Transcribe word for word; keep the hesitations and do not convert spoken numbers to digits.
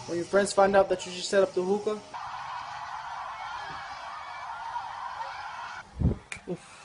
When your friends find out that you just set up the hookah. Oof.